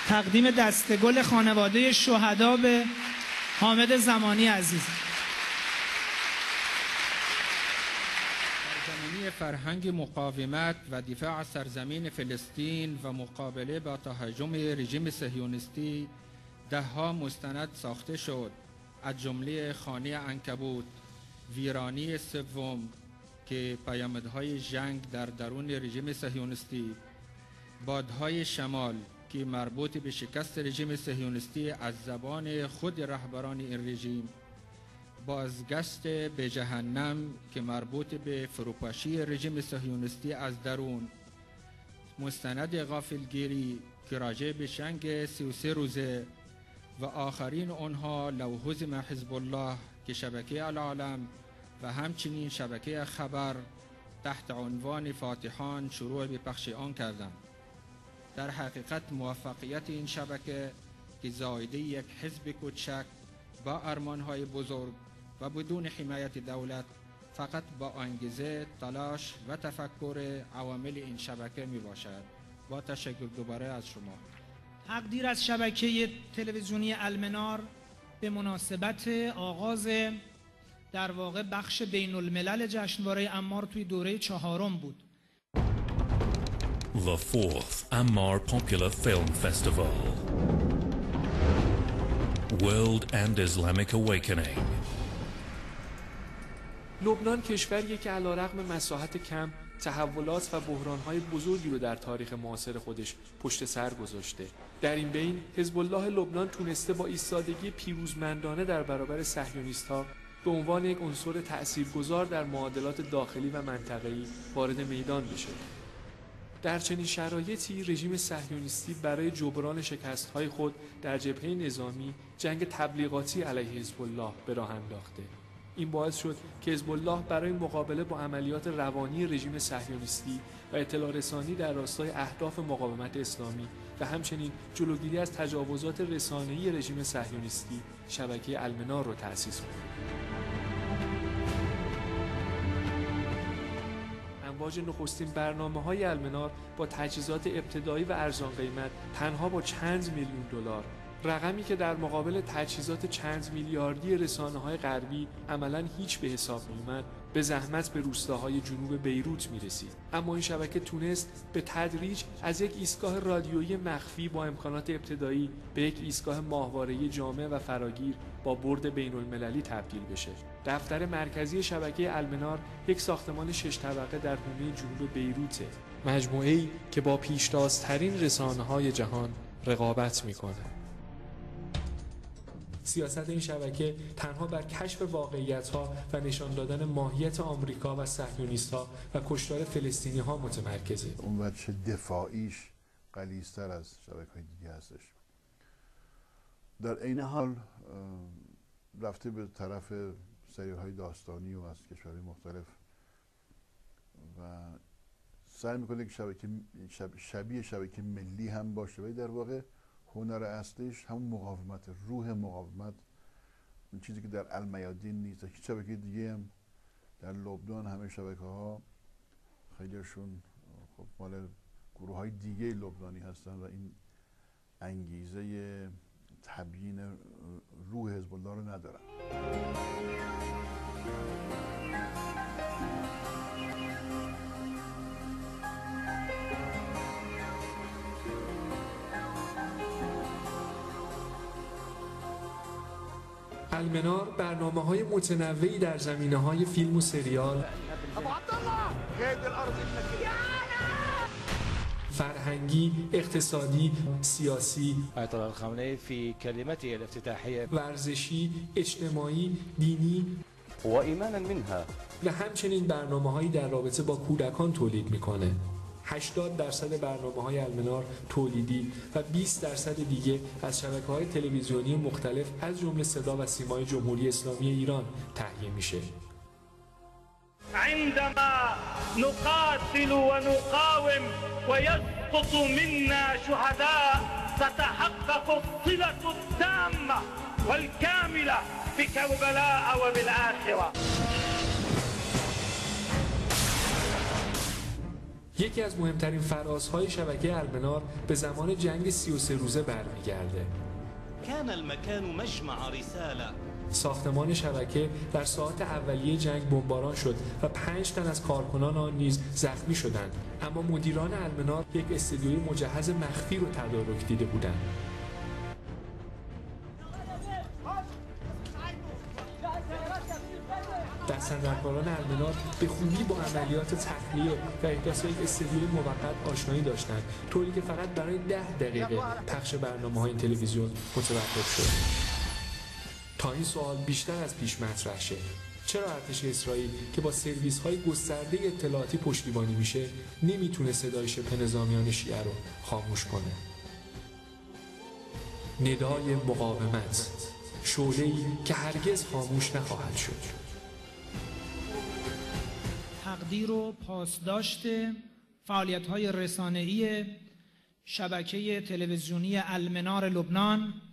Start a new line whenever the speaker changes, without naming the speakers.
تقدیم دسته‌گل خانواده شهدا به حامد زمانی عزیز.
زمینی فرهنگ مقاومت و دفاع از سرزمین فلسطین و مقابله با تهاجم رژیم صهیونیستی ده‌ها مستند ساخته شد، از جمله خانه عنکبوت، ویرانی سوم که پیامدهای جنگ در درون رژیم صهیونیستی، بادهای شمال که مربوط به شکست رژیم صهیونیستی از زبان خود رهبران این رژیم، بازگشت به جهنم که مربوط به فروپاشی رژیم صهیونیستی از درون، مستند غافلگیری که راجع به جنگ 33 روزه و آخرین آنها لوحزم حزب الله که شبکه العالم و همچنین شبکه خبر تحت عنوان فاتحان شروع به پخش آن کردند. در حقیقت موفقیت این شبکه که زایده یک حزب کوچک با ارمانهای بزرگ و بدون حمایت دولت فقط با انگیزه، تلاش و تفکر عوامل این شبکه می باشد. با تشکر دوباره از شما.
تقدیر از شبکه تلویزیونی المنار به مناسبت آغاز در واقع بخش بین الملل جشنواره عمار توی دوره 4 بود.
The 4th Ammar Popular Film Festival. World and Islamic Awakening.
لبنان کشوریه که علیرغم مساحت کم تحولات و بحران‌های بزرگی رو در تاریخ معاصر خودش پشت سر گذاشته. در این بین حزب الله لبنان تونسته با ایستادگی پیروزمندانه در برابر صهیونیست‌ها به عنوان یک عنصر تأثیرگذار در معادلات داخلی و منطقه‌ای وارد میدان بشه. در چنین شرایطی رژیم صهیونیستی برای جبران شکست‌های خود در جبهه نظامی جنگ تبلیغاتی علیه حزب الله به راه انداخته. این باعث شد که حزب الله برای مقابله با عملیات روانی رژیم صهیونیستی و اطلاع رسانی در راستای اهداف مقاومت اسلامی و همچنین جلوگیری از تجاوزات رسانه‌ای رژیم صهیونیستی شبکه المنار را تأسیس کرد. امواج نخستین برنامه‌های المنار با تجهیزات ابتدایی و ارزان قیمت تنها با چند میلیون دلار، رقمی که در مقابل تجهیزات چند میلیاردی رسانه‌های غربی عملاً هیچ به حساب می‌آمد، به زحمت به روستاهای جنوب بیروت می‌رسید. اما این شبکه تونست به تدریج از یک ایستگاه رادیویی مخفی با امکانات ابتدایی به یک ایستگاه ماهواره‌ای جامع و فراگیر با برد بین‌المللی تبدیل بشه. دفتر مرکزی شبکه المنار یک ساختمان 6 طبقه در حومه جنوب بیروته، مجموعه‌ای که با پیشتازترین رسانه‌های جهان رقابت می‌کنه. سیاست این شبکه تنها بر کشف واقعیت‌ها و نشان دادن ماهیت آمریکا و صهیونیست‌ها و کشتار فلسطینی‌ها متمرکزه.
اون وجه دفاعیش غلیظتر از شبکه‌های دیگه هستش. در عین حال رفته به طرف سریال‌های داستانی و از کشورهای مختلف و سعی می‌کنه که شبیه شبکه ملی هم باشه، ولی در واقع هنر اصلیش همون مقاومت، روح مقاومت، اون چیزی که در المیادین نیست. هیچ شبکه دیگه هم در لبنان همه شبکه‌ها خیلیشون خب مال گروه‌های دیگه لبنانی هستن و این انگیزه تبیین روح حزب الله رو ندارن.
المنار برنامه‌های متنوعی در زمینه‌های فیلم و سریال، فرهنگی، اقتصادی، سیاسی،
آیت الله الخامنه‌ای فی کلمته الافتتاحیه،
ورزشی، اجتماعی، دینی
و ایمانا منها
و همچنین برنامه‌هایی در رابطه با کودکان تولید می‌کنه. 80% برنامه‌های المنار تولیدی و 20% دیگه از شبکه‌های تلویزیونی مختلف از جمله صدا و سیمای جمهوری اسلامی ایران تهیه میشه.
عندما نقاتل ونقاوم ويسقط منا شهداء تتحقق الصلة التامة والكاملة بكربلاء وبالآخرة.
یکی از مهمترین فرازهای شبکه المنار به زمان جنگ 33 روزه برمیگرده.
كان المكان مجمع رسالة.
ساختمان شبکه در ساعات اولیه جنگ بمباران شد و 5 تن از کارکنان آن نیز زخمی شدند، اما مدیران المنار یک استدیوی مجهز مخفی رو تدارک دیده بودند. دستاندرکاران المنار به خوبی با عملیات تخلیه و احداث یک استدیوی موقت آشنایی داشتند، طوری که فقط برای 10 دقیقه پخش برنامه‌های تلویزیون متوقف شد. تا این سوال بیشتر از پیش مطرح شه: چرا ارتش اسرائیل که با سرویس‌های گسترده اطلاعاتی پشتیبانی میشه نمیتونه صدای شبه نظامیان شیعه رو خاموش کنه؟ ندای مقاومت، شعله‌ای که هرگز خاموش نخواهد شد.
تقدیر و پاسداشت فعالیت‌های رسانه‌ای شبکه تلویزیونی المنار لبنان